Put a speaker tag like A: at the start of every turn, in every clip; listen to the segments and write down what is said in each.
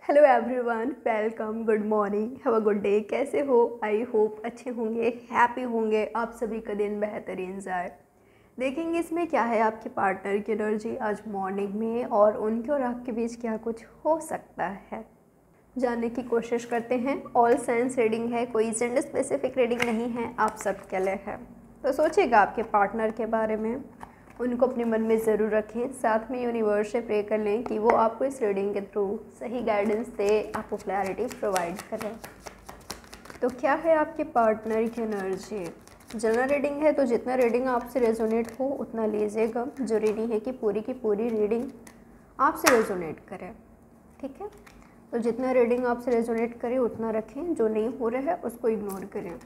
A: Hello everyone, welcome, good morning, have a good day. कैसे हो? I hope अच्छे होंगे, हैप्पी होंगे, आप सभी का दिन बेहतरीन जाए। देखेंगे इसमें क्या है आपके पार्टनर की एनर्जी आज मॉर्निंग में और उनके और आपके बीच क्या कुछ हो सकता है, जानने की कोशिश करते हैं। ऑल साइंस रीडिंग है, कोई जेंडर स्पेसिफिक रीडिंग नहीं है, आप सब के लिए है। तो सोचिएगा आपके पार्टनर के बारे में, उनको अपने मन में ज़रूर रखें, साथ में यूनिवर्स से प्रे कर लें कि वो आपको इस रीडिंग के थ्रू सही गाइडेंस दे, आपको क्लैरिटी प्रोवाइड करें। तो क्या है आपके पार्टनर की एनर्जी? जनरल रीडिंग है, तो जितना रीडिंग आपसे रेजोनेट हो उतना लीजिएगा। जरूरी नहीं है कि पूरी की पूरी रीडिंग आपसे रेजोनेट करे, ठीक है? तो जितना रीडिंग आपसे रेजोनेट करे उतना रखें, जो नहीं हो रहा है उसको इग्नोर करें।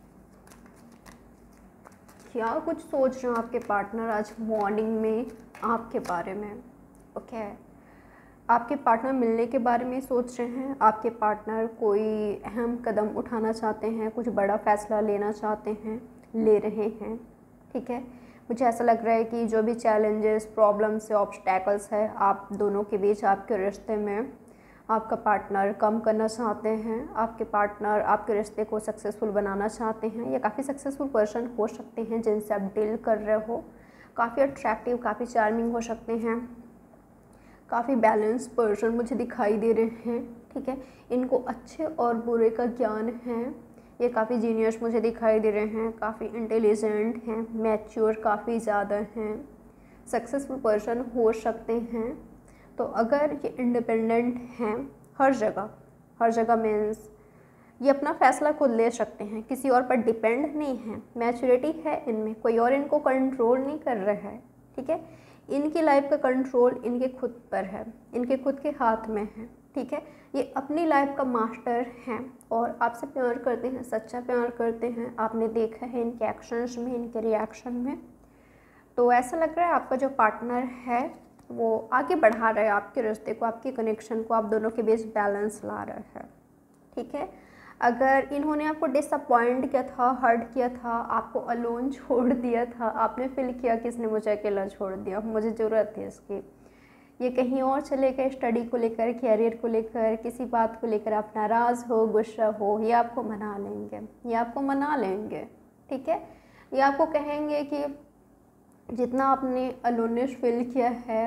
A: क्या कुछ सोच रहे हो आपके पार्टनर आज मॉर्निंग में आपके बारे में? ओके, आपके पार्टनर मिलने के बारे में सोच रहे हैं, आपके पार्टनर कोई अहम कदम उठाना चाहते हैं, कुछ बड़ा फैसला लेना चाहते हैं, ले रहे हैं, ठीक है? मुझे ऐसा लग रहा है कि जो भी चैलेंजेस, प्रॉब्लम्स या ऑब्स्टैकल्स है आप दोनों के बीच आपके रिश्ते में, आपका पार्टनर कम करना चाहते हैं। आपके पार्टनर आपके रिश्ते को सक्सेसफुल बनाना चाहते हैं, या काफ़ी सक्सेसफुल पर्सन हो सकते हैं जिनसे आप डील कर रहे हो। काफ़ी अट्रैक्टिव, काफ़ी चार्मिंग हो सकते हैं, काफ़ी बैलेंस पर्सन मुझे दिखाई दे रहे हैं, ठीक है? इनको अच्छे और बुरे का ज्ञान है, ये काफ़ी जीनियस मुझे दिखाई दे रहे हैं, काफ़ी इंटेलिजेंट हैं, मैच्योर काफ़ी ज़्यादा हैं, सक्सेसफुल पर्सन हो सकते हैं। तो अगर ये इंडिपेंडेंट हैं हर जगह मीन्स ये अपना फ़ैसला खुद ले सकते हैं, किसी और पर डिपेंड नहीं है, मैच्योरिटी है इनमें, कोई और इनको कंट्रोल नहीं कर रहा है, ठीक है? इनकी लाइफ का कंट्रोल इनके खुद पर है, इनके खुद के हाथ में है, ठीक है? ये अपनी लाइफ का मास्टर हैं और आपसे प्यार करते हैं, सच्चा प्यार करते हैं। आपने देखा है इनके एक्शंस में, इनके रिएक्शन में। तो ऐसा लग रहा है आपका जो पार्टनर है वो आगे बढ़ा रहा है आपके रिश्ते को, आपके कनेक्शन को, आप दोनों के बीच बैलेंस ला रहा है, ठीक है? अगर इन्होंने आपको डिसअपॉइंट किया था, हर्ट किया था, आपको अलोन छोड़ दिया था, आपने फील किया कि इसने मुझे अकेला छोड़ दिया, मुझे ज़रूरत थी इसकी, ये कहीं और चले गए, स्टडी को लेकर, कैरियर को लेकर, किसी बात को लेकर आप नाराज़ हो, गुस्सा हो, ये आपको मना लेंगे, ये आपको मना लेंगे, ठीक है? ये आपको कहेंगे कि जितना आपने अलोनेस फील किया है,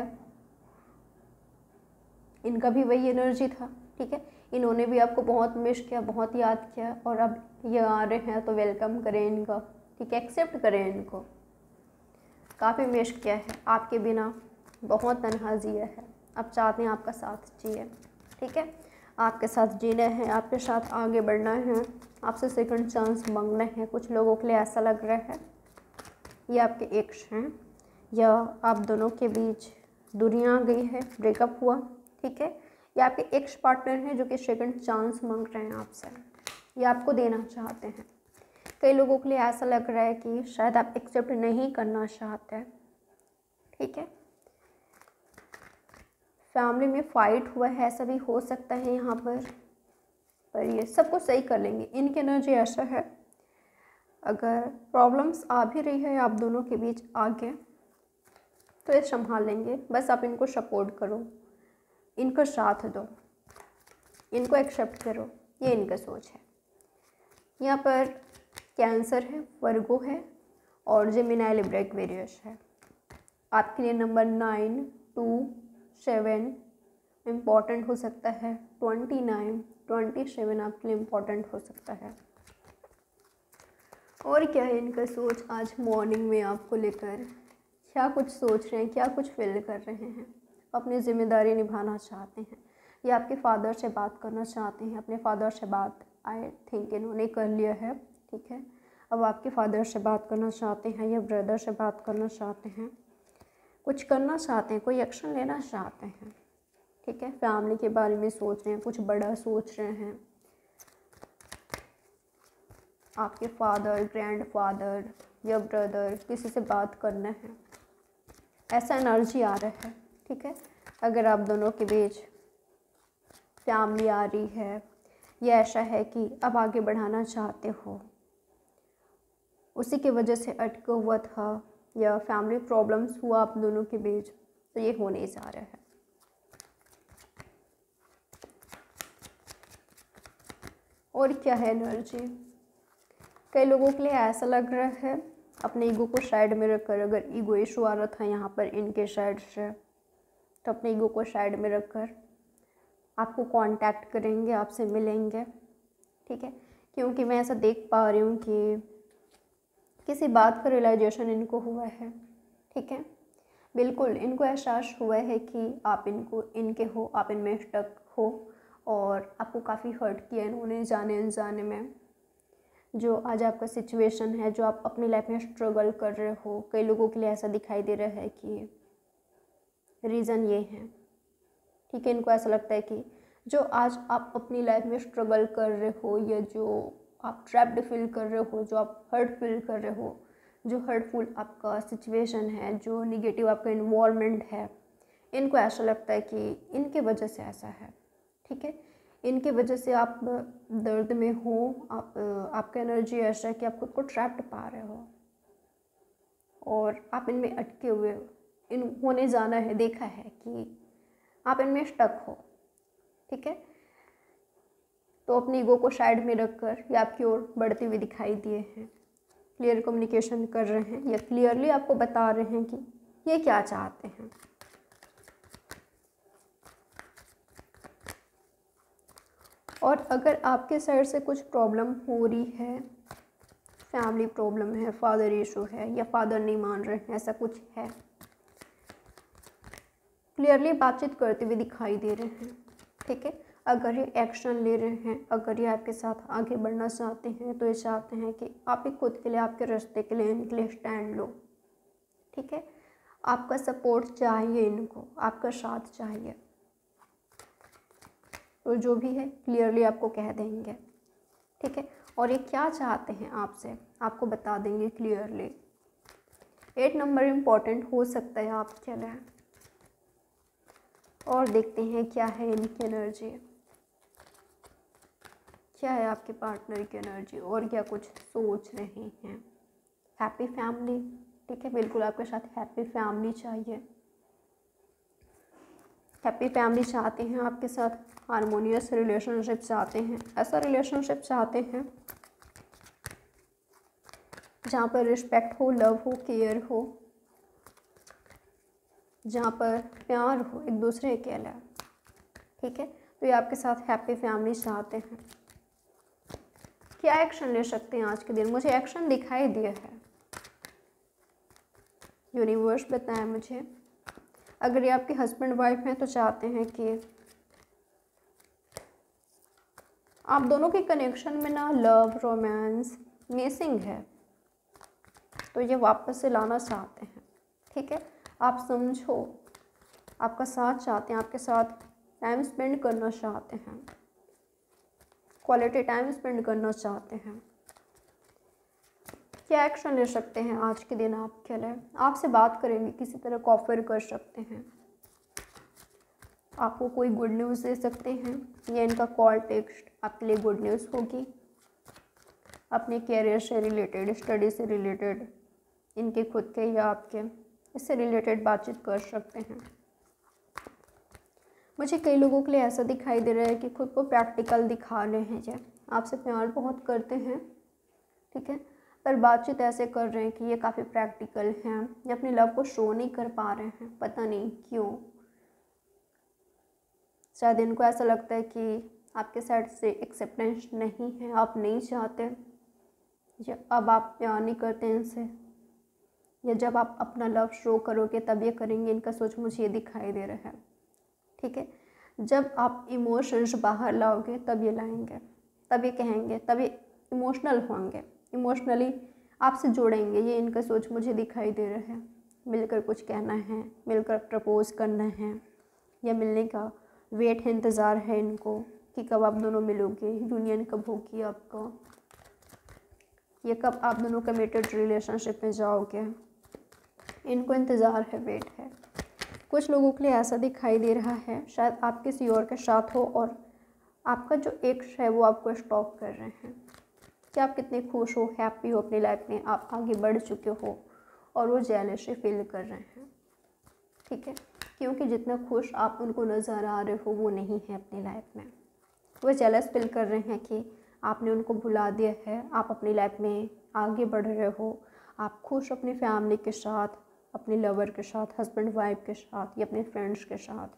A: इनका भी वही एनर्जी था, ठीक है? इन्होंने भी आपको बहुत मिस किया, बहुत याद किया, और अब ये आ रहे हैं तो वेलकम करें इनका, ठीक है? एक्सेप्ट करें इनको। काफ़ी मिस किया है आपके बिना, बहुत तन्हा जिया है, अब चाहते हैं आपका साथ जिए, ठीक है? आपके साथ जीना है, आपके साथ आगे बढ़ना है, आपसे सेकंड चांस मांगना है। कुछ लोगों के लिए ऐसा लग रहा है ये आपके एक्स हैं, या आप दोनों के बीच दूरियां आ गई है, ब्रेकअप हुआ, ठीक है? या आपके एक्स पार्टनर हैं जो कि सेकंड चांस मांग रहे हैं आपसे, या आपको देना चाहते हैं। कई लोगों के लिए ऐसा लग रहा है कि शायद आप एक्सेप्ट नहीं करना चाहते हैं, ठीक है? फैमिली में फाइट हुआ है, ऐसा भी हो सकता है यहाँ पर ये सब कुछ सही कर लेंगे। इनकी एनर्जी ऐसा है, अगर प्रॉब्लम्स आ भी रही है आप दोनों के बीच आगे, तो ये संभाल लेंगे। बस आप इनको सपोर्ट करो, इनका साथ दो, इनको एक्सेप्ट करो, ये इनका सोच है। यहाँ पर कैंसर है, वर्गो है और जेमिनी, लिब्रा, एक्वेरियस है। आपके लिए नंबर 9, 2, 7 इम्पॉर्टेंट हो सकता है, 29, 27 आपके लिए इम्पॉर्टेंट हो सकता है। और क्या है इनका सोच आज मॉर्निंग में आपको लेकर? क्या कुछ सोच रहे हैं, क्या कुछ फील कर रहे हैं? अपनी जिम्मेदारी निभाना चाहते हैं, या आपके फादर से बात करना चाहते हैं? अपने फादर से बात आई थिंक इन्होंने कर लिया है, ठीक है? अब आपके फादर से बात करना चाहते हैं या ब्रदर से बात करना चाहते हैं, कुछ करना चाहते हैं, कोई एक्शन लेना चाहते हैं, ठीक है? फैमिली के बारे में सोच रहे हैं, कुछ बड़ा सोच रहे हैं। आपके फादर, ग्रैंडफादर या ब्रदर, किसी से बात करना है, ऐसा एनर्जी आ रहा है, ठीक है? अगर आप दोनों के बीच फैमिली आ रही है, या ऐसा है कि अब आगे बढ़ाना चाहते हो, उसी की वजह से अटका हुआ था, या फैमिली प्रॉब्लम्स हुआ आप दोनों के बीच, तो ये होने जा रहा है। और क्या है एनर्जी। कई लोगों के लिए ऐसा लग रहा है अपने ईगो को साइड में रखकर, अगर ईगो इशू आ रहा था यहाँ पर इनके साइड से, तो अपने ईगो को साइड में रखकर आपको कांटेक्ट करेंगे, आपसे मिलेंगे, ठीक है। क्योंकि मैं ऐसा देख पा रही हूँ कि किसी बात का रियलाइजेशन इनको हुआ है, ठीक है। बिल्कुल इनको एहसास हुआ है कि आप इनके हो, आप इनमें स्टक हो, और आपको काफ़ी हर्ट किया इन्होंने जाने अनजाने में। जो आज आपका सिचुएशन है, जो आप अपनी लाइफ में स्ट्रगल कर रहे हो, कई लोगों के लिए ऐसा दिखाई दे रहा है कि रीज़न ये है, ठीक है। इनको ऐसा लगता है कि जो आज आप अपनी लाइफ में स्ट्रगल कर रहे हो, या जो आप ट्रैप्ड फील कर रहे हो, जो आप हर्ट फील कर रहे हो, जो हर्टफुल आपका सिचुएशन है, जो निगेटिव आपका इन्वॉल्वमेंट है, इनको ऐसा लगता है कि इनके वजह से ऐसा है, ठीक है। इनके वजह से आप दर्द में हो, आपका एनर्जी ऐसा है कि आप खुद को ट्रैप्ड पा रहे हो और आप इनमें अटके हुए इन होने जाना है, देखा है कि आप इनमें स्टक हो, ठीक है। तो अपनी ईगो को साइड में रखकर ये आपकी ओर बढ़ते हुए दिखाई दिए हैं, क्लियर कम्युनिकेशन कर रहे हैं, या क्लियरली आपको बता रहे हैं कि ये क्या चाहते हैं। और अगर आपके साइड से कुछ प्रॉब्लम हो रही है, फैमिली प्रॉब्लम है, फादर इशू है, या फादर नहीं मान रहे हैं, ऐसा कुछ है, क्लियरली बातचीत करते हुए दिखाई दे रहे हैं, ठीक है। अगर ये एक्शन ले रहे हैं, अगर ये आपके साथ आगे बढ़ना चाहते हैं, तो ये चाहते हैं कि आप ही खुद के लिए, आपके रास्ते के लिए, इनके लिए स्टैंड लो, ठीक है। आपका सपोर्ट चाहिए इनको, आपका साथ चाहिए, तो जो भी है क्लियरली आपको कह देंगे, ठीक है। और ये क्या चाहते हैं आपसे, आपको बता देंगे क्लियरली। 8 नंबर इम्पॉर्टेंट हो सकता है आपके लिए। और देखते हैं क्या है इनकी एनर्जी, क्या है आपके पार्टनर की एनर्जी, और क्या कुछ सोच रहे हैं। हैप्पी फैमिली, ठीक है, बिल्कुल आपके साथ हैप्पी फैमिली चाहिए, हैप्पी फैमिली चाहते हैं आपके साथ, हारमोनियस रिलेशनशिप चाहते हैं, ऐसा रिलेशनशिप चाहते हैं जहाँ पर रिस्पेक्ट हो, लव हो, केयर हो, जहाँ पर प्यार हो एक दूसरे के लिए, ठीक है। तो ये आपके साथ हैप्पी फैमिली चाहते हैं। क्या एक्शन ले सकते हैं आज के दिन, मुझे एक्शन दिखाई दिया है, यूनिवर्स बताया मुझे। अगर ये आपके हस्बैंड वाइफ हैं तो चाहते हैं कि आप दोनों के कनेक्शन में ना लव, रोमांस मिसिंग है, तो ये वापस से लाना चाहते हैं, ठीक है। आप समझो, आपका साथ चाहते हैं, आपके साथ टाइम स्पेंड करना चाहते हैं, क्वालिटी टाइम स्पेंड करना चाहते हैं। क्या एक्शन ले सकते हैं आज के दिन आपके लिए, आपसे बात करेंगे, किसी तरह कॉफर कर सकते हैं, आपको कोई गुड न्यूज़ दे सकते हैं, या इनका कॉल टेक्स्ट आपके लिए गुड न्यूज़ होगी। अपने कैरियर से रिलेटेड, स्टडी से रिलेटेड, इनके खुद के या आपके, इससे रिलेटेड बातचीत कर सकते हैं। मुझे कई लोगों के लिए ऐसा दिखाई दे रहा है कि खुद को प्रैक्टिकल दिखा रहे हैं, ये आपसे प्यार बहुत करते हैं, ठीक है, पर बातचीत ऐसे कर रहे हैं कि ये काफ़ी प्रैक्टिकल हैं, ये अपने लव को शो नहीं कर पा रहे हैं, पता नहीं क्यों। शायद इनको ऐसा लगता है कि आपके साइड से एक्सेप्टेंस नहीं है, आप नहीं चाहते, या अब आप प्यार नहीं करते इनसे, या जब आप अपना लव शो करोगे तब ये करेंगे, इनका सोच मुझे ये दिखाई दे रहा है, ठीक है। जब आप इमोशंस बाहर लाओगे तब ये लाएंगे, तब ये कहेंगे, तब ये इमोशनल होंगे, इमोशनली आपसे जोड़ेंगे, ये इनका सोच मुझे दिखाई दे रहा है। मिलकर कुछ कहना है, मिलकर प्रपोज़ करना है, या मिलने का वेट है, इंतज़ार है इनको कि कब आप दोनों मिलोगे, यूनियन कब होगी आपका, ये कब आप दोनों कमिटेड रिलेशनशिप में जाओगे, इनको इंतज़ार है, वेट है। कुछ लोगों के लिए ऐसा दिखाई दे रहा है शायद आप किसी और के साथ हो और आपका जो एक्स है वो आपको स्टॉप कर रहे हैं कि आप कितने खुश हो, हैप्पी हो अपनी लाइफ में, आप आगे बढ़ चुके हो, और वो जेलसी फील कर रहे हैं, ठीक है। क्योंकि जितना खुश आप उनको नज़र आ रहे हो वो नहीं है अपनी लाइफ में, वो जेलस फील कर रहे हैं कि आपने उनको भुला दिया है, आप अपनी लाइफ में आगे बढ़ रहे हो, आप खुश अपनी फैमिली के साथ, अपने लवर के साथ, हस्बैंड वाइफ के साथ या अपने फ्रेंड्स के साथ।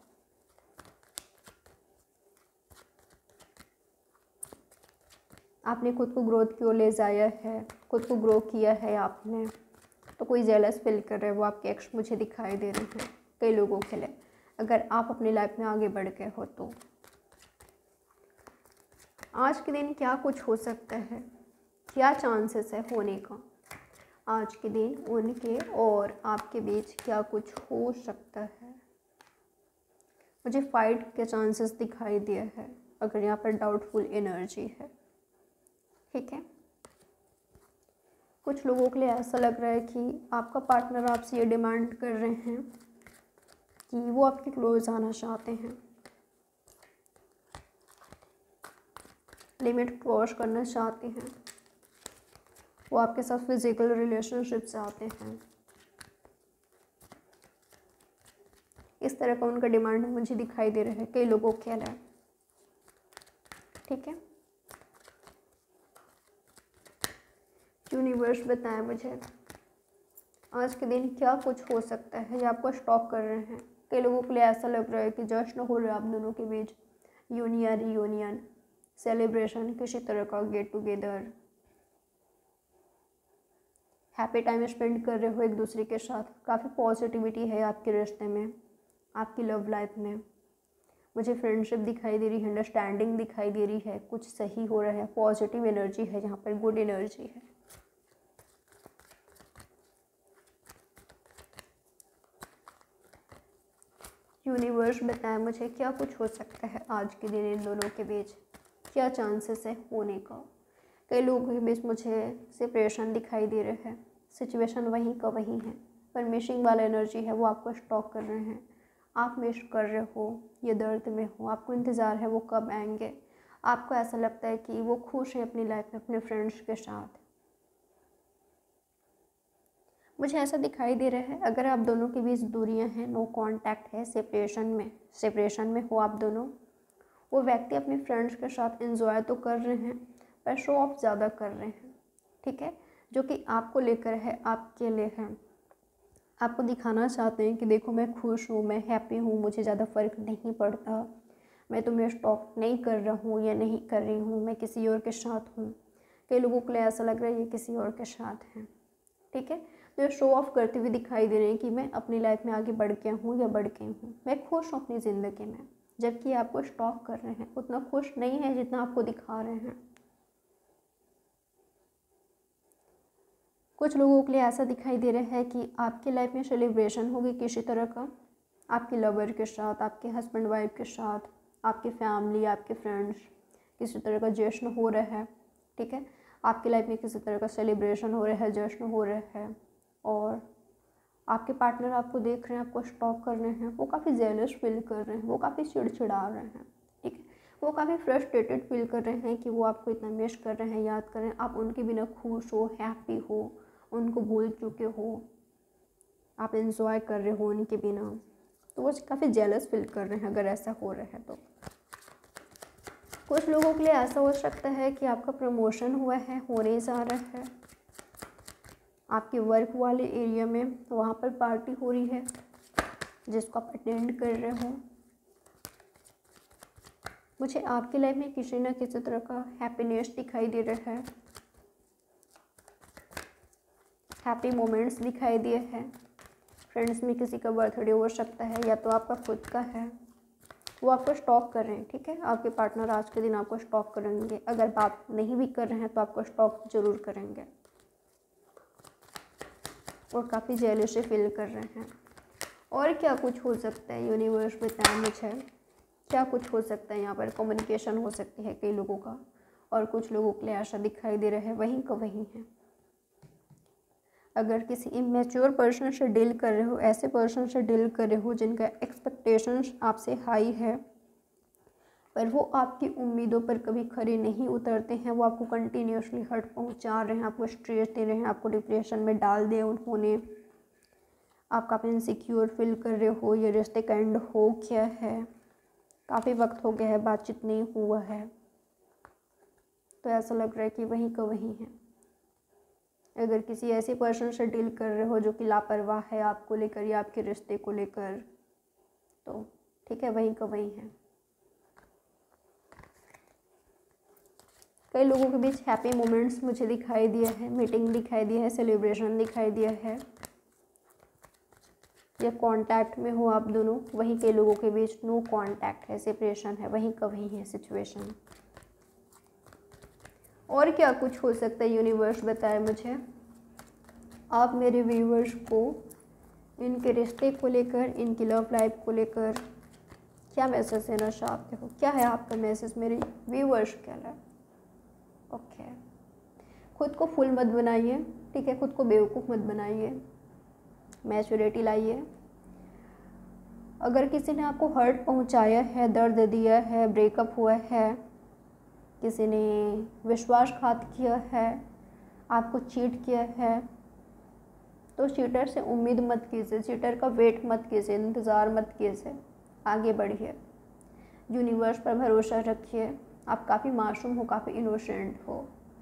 A: आपने खुद को ग्रोथ की ओर ले जाया है, खुद को ग्रो किया है आपने, तो कोई जेलस फील कर रहा है, वो आपके एक्स मुझे दिखाई दे रहे हैं कई लोगों के लिए, अगर आप अपनी लाइफ में आगे बढ़ गए हो तो। आज के दिन क्या कुछ हो सकता है, क्या चांसेस है होने का, आज के दिन उनके और आपके बीच क्या कुछ हो सकता है। मुझे फाइट के चांसेस दिखाई दिया है, अगर यहाँ पर डाउटफुल एनर्जी है, ठीक है। कुछ लोगों के लिए ऐसा लग रहा है कि आपका पार्टनर आपसे ये डिमांड कर रहे हैं कि वो आपके क्लोज आना चाहते हैं, लिमिट क्रॉस करना चाहते हैं, वो आपके साथ फिजिकल रिलेशनशिप चाहते हैं। इस तरह का उनका डिमांड मुझे दिखाई दे रहा है कई लोगों के लिए, ठीक है। यूनिवर्स बताए मुझे आज के दिन क्या कुछ हो सकता है, ये आपको स्टॉक कर रहे हैं। कई लोगों के लिए ऐसा लग रहा है कि जश्न हो रहा है आप दोनों के बीच, यूनियन रियूनियन, सेलिब्रेशन, किसी तरह का get together, happy time spend कर रहे हो एक दूसरे के साथ। काफ़ी पॉजिटिविटी है आपके रिश्ते में, आपकी लव लाइफ में। मुझे फ्रेंडशिप दिखाई दे रही है, अंडरस्टैंडिंग दिखाई दे रही है, कुछ सही हो रहा है, पॉजिटिव एनर्जी है यहाँ पर, गुड एनर्जी है। यूनिवर्स बताए मुझे क्या कुछ हो सकता है आज के दिन इन दोनों के बीच, क्या चांसेस है होने का। कई लोगों के बीच मुझे सेपरेशन दिखाई दे रहा है, सिचुएशन वहीं का वहीं है, पर मिसिंग वाला एनर्जी है, वो आपको स्टॉक कर रहे हैं। आप मिस कर रहे हो, ये दर्द में हो, आपको इंतज़ार है वो कब आएंगे। आपको ऐसा लगता है कि वो खुश है अपनी लाइफ में अपने फ्रेंड्स के साथ। मुझे ऐसा दिखाई दे रहा है अगर आप दोनों के बीच दूरियां हैं, नो कांटेक्ट है, सेपरेशन में हो आप दोनों, वो व्यक्ति अपने फ्रेंड्स के साथ एंजॉय तो कर रहे हैं पर शो ऑफ ज़्यादा कर रहे हैं, ठीक है, जो कि आपको लेकर है, आपके लिए है। आपको दिखाना चाहते हैं कि देखो मैं खुश हूँ, मैं हैप्पी हूँ, मुझे ज़्यादा फ़र्क नहीं पड़ता, मैं तुम्हें स्टॉक नहीं कर रहा हूँ या नहीं कर रही हूँ, मैं किसी और के साथ हूँ। कई लोगों के लिए ऐसा लग रहा है ये किसी और के साथ हैं, ठीक है। तो शो ऑफ करते हुए दिखाई दे रहे हैं कि मैं अपनी लाइफ में आगे बढ़ गया हूँ या बढ़ गई हूँ, मैं खुश हूँ अपनी ज़िंदगी में, जबकि आपको स्टॉक कर रहे हैं, उतना खुश नहीं है जितना आपको दिखा रहे हैं। कुछ लोगों के लिए ऐसा दिखाई दे रहा है कि आपकी लाइफ में सेलिब्रेशन होगी किसी तरह का, आपके लवर के साथ, आपके हस्बैंड वाइफ के साथ, आपकी फैमिली, आपके फ्रेंड्स, किसी तरह का जश्न हो रहा है, ठीक है। आपकी लाइफ में किसी तरह का सेलिब्रेशन हो रहा है, जश्न हो रहा है, और आपके पार्टनर आपको देख रहे हैं, आपको स्टॉक कर रहे हैं, वो काफ़ी जेलस फील कर रहे हैं, वो काफ़ी चिड़चिड़ा रहे हैं, ठीक है। वो काफ़ी फ्रस्ट्रेटेड फील कर रहे हैं कि वो आपको इतना मिस कर रहे हैं, याद कर रहे हैं, आप उनके बिना खुश हो, हैप्पी हो, उनको भूल चुके हो, आप एंजॉय कर रहे हो उनके बिना, तो वो काफ़ी जेलस फील कर रहे हैं अगर ऐसा हो रहा है तो। कुछ लोगों के लिए ऐसा हो सकता है कि आपका प्रमोशन हुआ है, होने जा रहा है, आपके वर्क वाले एरिया में वहाँ पर पार्टी हो रही है जिसको आप अटेंड कर रहे हो। मुझे आपकी लाइफ में किसी न किसी तरह का हैप्पीनेस दिखाई दे रहा है, हैप्पी मोमेंट्स दिखाई दिए हैं। फ्रेंड्स में किसी का बर्थडे हो सकता है या तो आपका खुद का है, वो आपको स्टॉक कर रहे हैं, ठीक है। आपके पार्टनर आज के दिन आपको स्टॉक करेंगे, अगर बात नहीं भी कर रहे हैं तो आपको स्टॉक जरूर करेंगे, और काफ़ी जेलसी फील कर रहे हैं। और क्या कुछ हो सकता है यूनिवर्स बताएं मुझे, क्या कुछ हो सकता है। यहाँ पर कम्युनिकेशन हो सकती है कई लोगों का, और कुछ लोगों के लिए ऐसा दिखाई दे रहा है वहीं का वहीं है। अगर किसी इमेच्योर पर्सन से डील कर रहे हो, ऐसे पर्सन से डील कर रहे हो जिनका एक्सपेक्टेशंस आपसे हाई है, पर वो आपकी उम्मीदों पर कभी खरे नहीं उतरते हैं, वो आपको कंटिन्यूसली हर्ट पहुंचा रहे हैं, आपको स्ट्रेस दे रहे हैं, आपको डिप्रेशन में डाल दिया उन्होंने, आप काफ़ी इनसिक्योर फील कर रहे हो, ये रिश्ते का एंड हो गया है, काफ़ी वक्त हो गया है, बातचीत नहीं हुआ है, तो ऐसा लग रहा है कि वहीं का वहीं है। अगर किसी ऐसे पर्सन से डील कर रहे हो जो कि लापरवाह है आपको लेकर या आपके रिश्ते को लेकर, तो ठीक है, वहीं का वहीं है। कई लोगों के बीच हैप्पी मोमेंट्स मुझे दिखाई दिया है, मीटिंग दिखाई दिया है, सेलिब्रेशन दिखाई दिया है, या कांटेक्ट में हो आप दोनों। वहीं के लोगों के बीच नो कांटेक्ट है, सेपरेशन है, वहीं का वहीं है सिचुएशन। और क्या कुछ हो सकता है यूनिवर्स बताए मुझे। आप मेरे व्यूवर्स को इनके रिश्ते को लेकर, इनकी लव लाइफ को लेकर क्या मैसेज देना चाहते हो? क्या है आपका मैसेज मेरे व्यूवर्स के लिए? ओके, खुद को फुल मत बनाइए, ठीक है, खुद को बेवकूफ़ मत बनाइए, मैच्योरिटी लाइए। अगर किसी ने आपको हर्ट पहुंचाया है, दर्द दिया है, ब्रेकअप हुआ है, किसी ने विश्वासघात किया है, आपको चीट किया है, तो चीटर से उम्मीद मत कीजिए, चीटर का वेट मत कीजिए, इंतज़ार मत कीजिए, आगे बढ़िए, यूनिवर्स पर भरोसा रखिए। आप काफ़ी मासूम हो, काफ़ी इनोसेंट हो।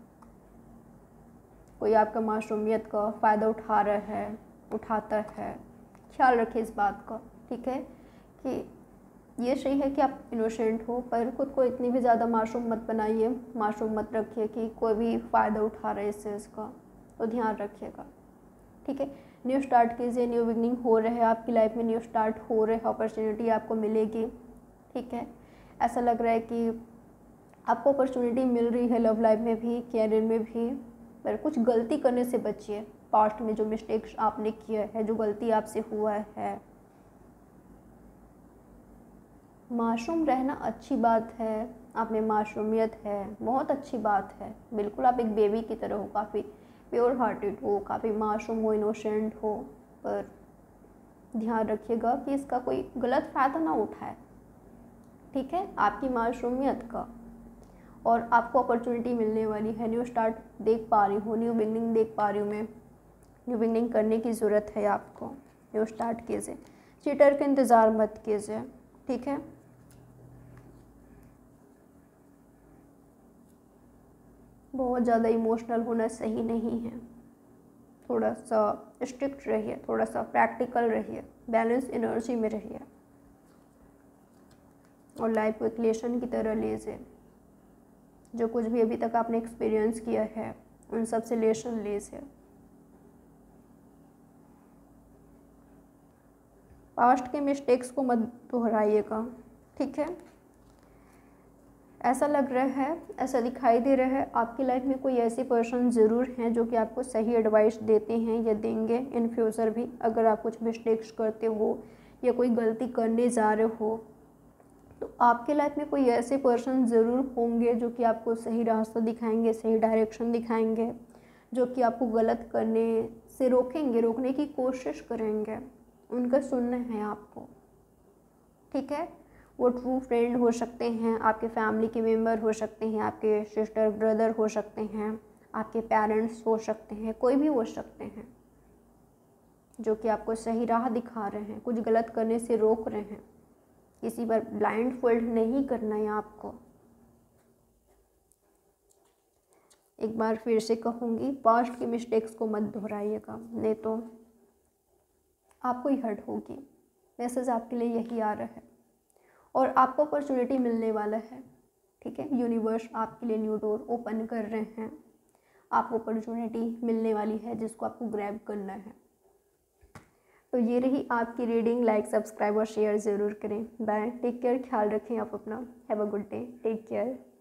A: कोई आपका मासूमियत का फ़ायदा उठा रहा है, उठाता है, ख्याल रखिए इस बात का, ठीक है, कि ये सही है कि आप इनोसेंट हो, पर खुद को इतनी भी ज़्यादा मासूम मत बनाइए, मासूम मत रखिए कि कोई भी फ़ायदा उठा रहा है इस चीज़ का, तो ध्यान रखिएगा, ठीक है। न्यू स्टार्ट कीजिए, न्यू बिगनिंग हो रहे हैं आपकी लाइफ में, न्यू स्टार्ट हो रहे हैं, अपॉर्चुनिटी आपको मिलेगी, ठीक है। ऐसा लग रहा है कि आपको अपॉर्चुनिटी मिल रही है लव लाइफ में भी, कैरियर में भी, पर कुछ गलती करने से बचिए। पास्ट में जो मिस्टेक्स आपने किया है, जो गलती आपसे हुआ है, मासूम रहना अच्छी बात है, आप में मासूमियत है, बहुत अच्छी बात है, बिल्कुल आप एक बेबी की तरह हो, काफ़ी प्योर हार्टेड हो, काफ़ी मासूम हो, इनोसेंट हो, पर ध्यान रखिएगा कि इसका कोई गलत फ़ायदा ना उठाए, ठीक है, आपकी मासूमियत का। और आपको अपॉर्चुनिटी मिलने वाली है, न्यू स्टार्ट देख पा रही हूँ, न्यू बिगनिंग देख पा रही हूँ मैं, न्यू बिगनिंग करने की ज़रूरत है आपको, न्यू स्टार्ट कीजिए, चीटर का इंतज़ार मत कीजिए, ठीक है। बहुत ज़्यादा इमोशनल होना सही नहीं है, थोड़ा सा स्ट्रिक्ट रहिए, थोड़ा सा प्रैक्टिकल रहिए, बैलेंस एनर्जी में रहिए, और लाइफ को एक लेसन की तरह लीजिए। जो कुछ भी अभी तक आपने एक्सपीरियंस किया है, उन सब से लेसन लीजिए। पास्ट के मिस्टेक्स को मत दोहराइएगा, ठीक है। ऐसा लग रहा है, ऐसा दिखाई दे रहा है, आपकी लाइफ में कोई ऐसे पर्सन ज़रूर हैं जो कि आपको सही एडवाइस देते हैं या देंगे इन फ्यूचर भी। अगर आप कुछ मिस्टेक्स करते हो या कोई गलती करने जा रहे हो, तो आपके लाइफ में कोई ऐसे पर्सन ज़रूर होंगे जो कि आपको सही रास्ता दिखाएंगे, सही डायरेक्शन दिखाएंगे, जो कि आपको गलत करने से रोकेंगे, रोकने की कोशिश करेंगे। उनका सुनना है आपको, ठीक है। वो ट्रू फ्रेंड हो सकते हैं, आपके फैमिली के मेम्बर हो सकते हैं, आपके सिस्टर ब्रदर हो सकते हैं, आपके पेरेंट्स हो सकते हैं, कोई भी हो सकते हैं, जो कि आपको सही राह दिखा रहे हैं, कुछ गलत करने से रोक रहे हैं। किसी पर ब्लाइंड फोल्ड नहीं करना है आपको। एक बार फिर से कहूँगी, पास्ट की मिस्टेक्स को मत दोहराइएगा, नहीं तो आपको ही हर्ट होगी। मैसेज आपके लिए यही आ रहा है, और आपको अपॉर्चुनिटी मिलने वाला है, ठीक है। यूनिवर्स आपके लिए न्यू डोर ओपन कर रहे हैं, आपको अपॉर्चुनिटी मिलने वाली है जिसको आपको ग्रैब करना है। तो ये रही आपकी रीडिंग, लाइक सब्सक्राइब और शेयर ज़रूर करें। बाय, टेक केयर, ख्याल रखें आप अपना। Have a good day, take care.